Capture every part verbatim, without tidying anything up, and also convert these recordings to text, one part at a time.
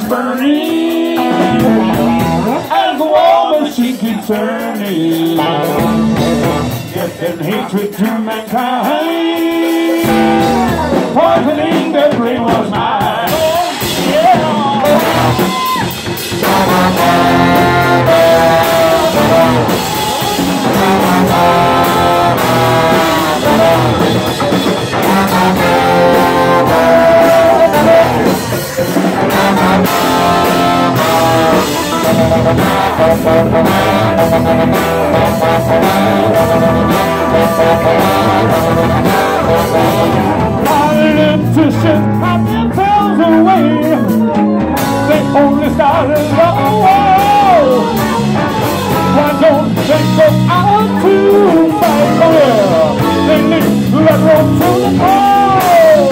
burning as the war machine keeps turning. Death and hatred to mankind, poisoning their brainwash mind. Oh, yeah. Politicians have themselves away. They only started the war. Why don't they go out to fight for it? They leave that road to the pole.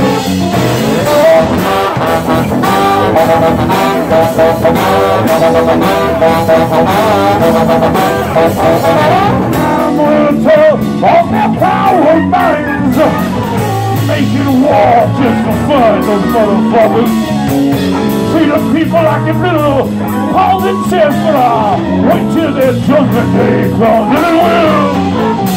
I'm gonna tell all their power minds, making war just for fun, those motherfuckers. See the people like them little Paul and says, but uh, wait till their judgment day comes, and it will.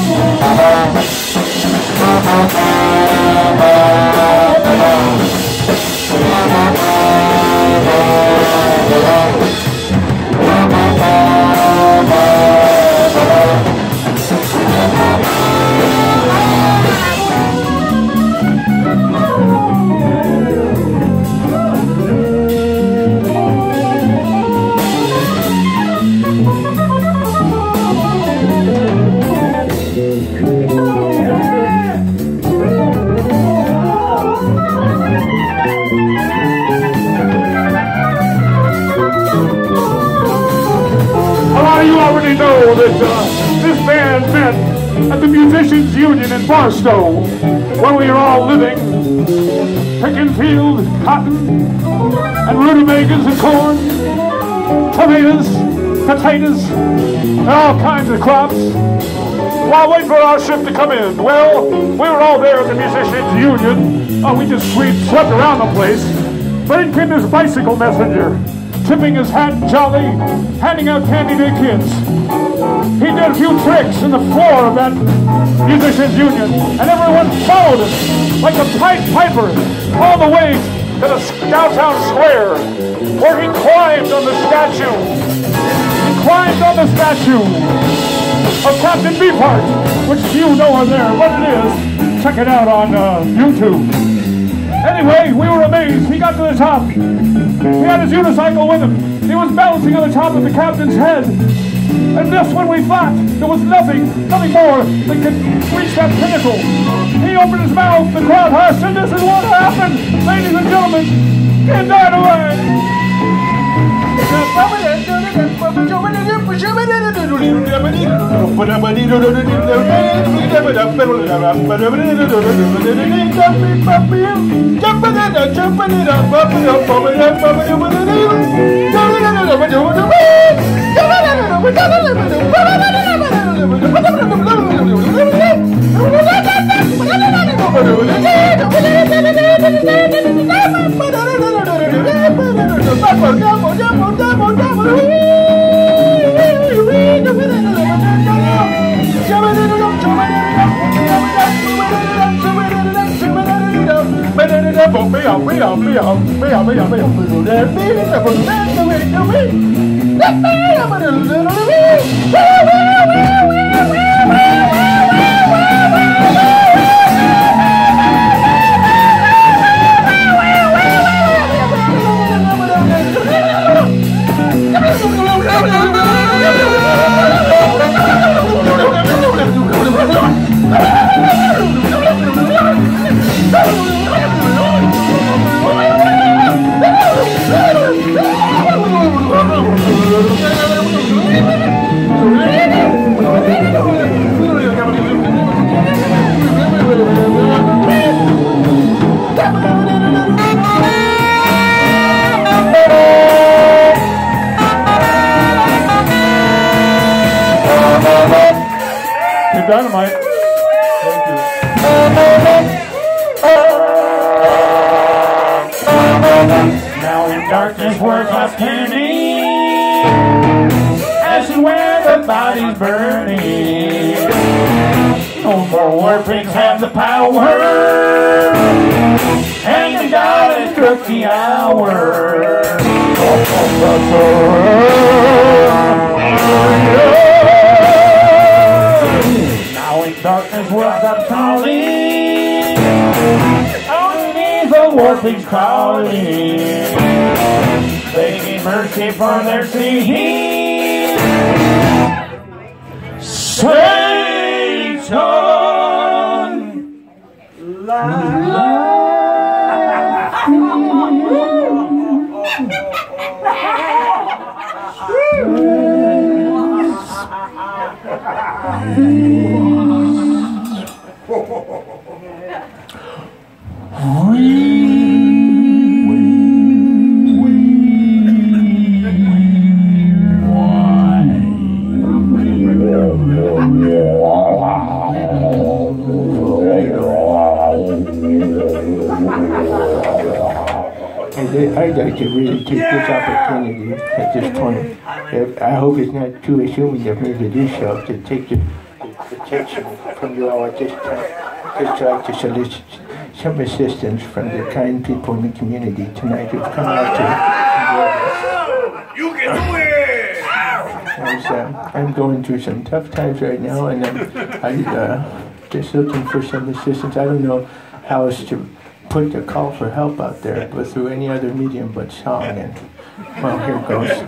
Know that uh, this band met at the Musicians Union in Barstow when we were all living, picking field, cotton, and rutabagas and corn, tomatoes, potatoes, and all kinds of crops, while waiting for our ship to come in. Well, we were all there at the Musicians Union. Oh, we just we swept around the place, but in came this bicycle messenger, tipping his hat jolly, handing out candy to kids. He did a few tricks in the floor of that Musicians Union, and everyone followed him like a Pied Piper all the way to the downtown square, where he climbed on the statue. He climbed on the statue of Captain Beefheart, which few know are there. What it is, check it out on uh, YouTube. Anyway, we were amazed. He got to the top. He had his unicycle with him. He was balancing on the top of the captain's head. And just when we thought there was nothing, nothing more that could reach that pinnacle, he opened his mouth, the crowd hushed, and this is what happened. Ladies and gentlemen, Ken Dynamite. Dynamite. Thank you. Now in darkness workhouse turning, as to where the body's burning. No more war pigs have the power, and the God has struck the hour. Now in darkness worlds I'm calling, underneath the war pigs crawling, begging mercy for their sin. Satan, la la. I'd like to really take this opportunity at this point. I hope it's not too assuming of me to do so, to take the, the attention from you all at this time. Just like to solicit some assistance from the kind people in the community tonight who've come out to You can do it! As, uh, I'm going through some tough times right now, and I'm I, uh, just looking for some assistance. I don't know how else to put the call for help out there, but through any other medium but song. And well, here goes.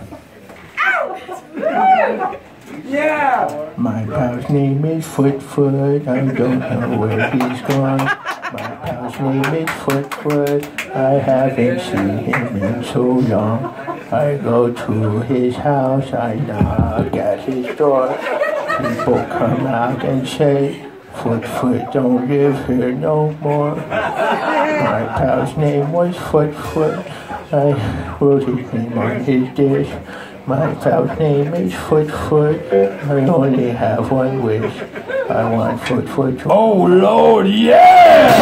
Yeah! My pal's name is Foot Foot. I don't know where he's gone. My pal's name is Foot Foot. I haven't seen him in so long. I go to his house. I knock at his door. People come out and say, Foot Foot don't live here no more. My pal's name was Foot Foot. I wrote his name on his dish. My pal's name is Foot Foot. I only have one wish. I want Foot Foot to... Oh Lord, yeah!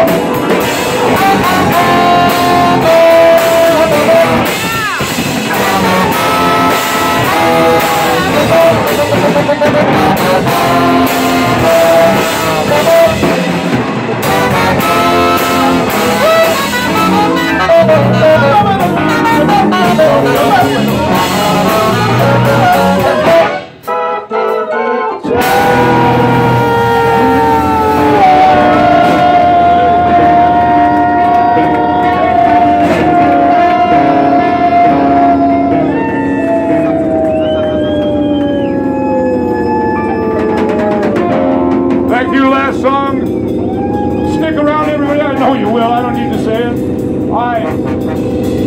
Thank you, last song. Stick around, everybody. I know you will. I don't need to say it. I